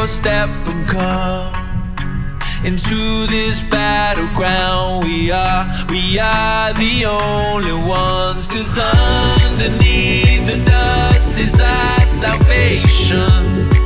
step and come into this battleground. We are the only ones, 'cause underneath the dust is our salvation.